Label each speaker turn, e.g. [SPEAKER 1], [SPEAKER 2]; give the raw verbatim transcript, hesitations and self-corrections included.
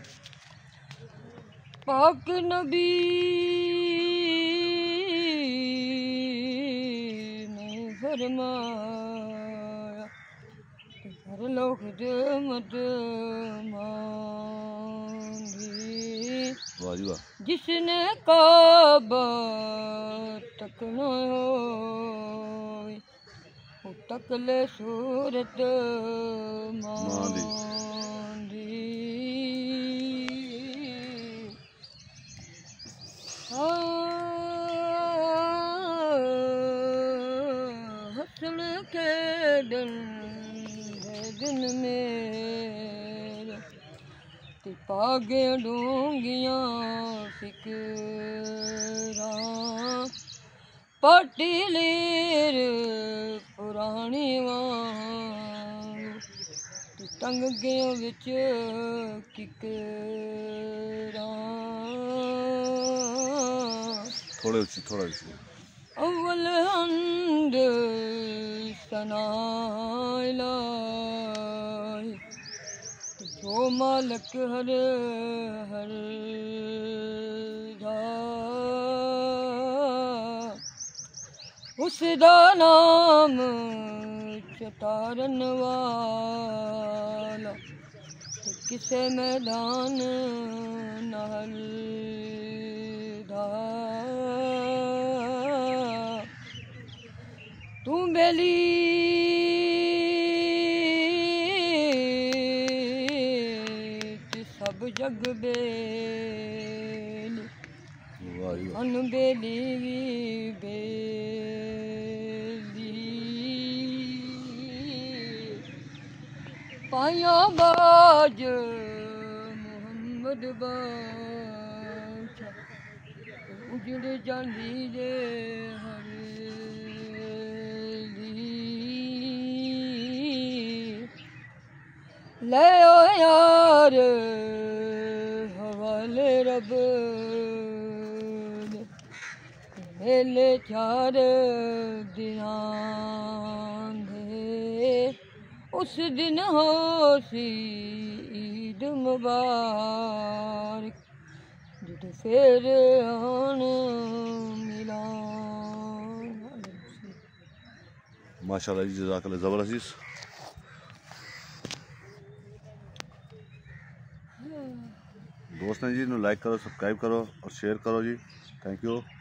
[SPEAKER 1] पाक नबी ने फरमाया कर लो खिदमत मांगी, जिसने काबा तक न हो तकले सूरत मांदी। हसन के दिन दिन में पागे डूंगियां फिकरा पटीलीर पुरानी तंग गयों विच किकरा थोड़े उच्ची थोड़ा उच्ची अव्वल हंद सनाइलाही जो मालक हर हर दा उसदा नाम चतारन वाला किसे मैदान नहल दा तू बेली सब जग बेली अन बेली भी बेली पाया बाज मोहम्मद बादशाह उजड़ जांदी दे ले ओ यार हवाले रब मेले चार दिनां दे उस दिन हो सी ईद मुबारक जद फिर आन मिलान।
[SPEAKER 2] माशाल्लाह जी, जज़ाकल्लाह, ज़बरदस्त। दोस्त ने जी, लाइक करो, सब्सक्राइब करो और शेयर करो जी। Thank you.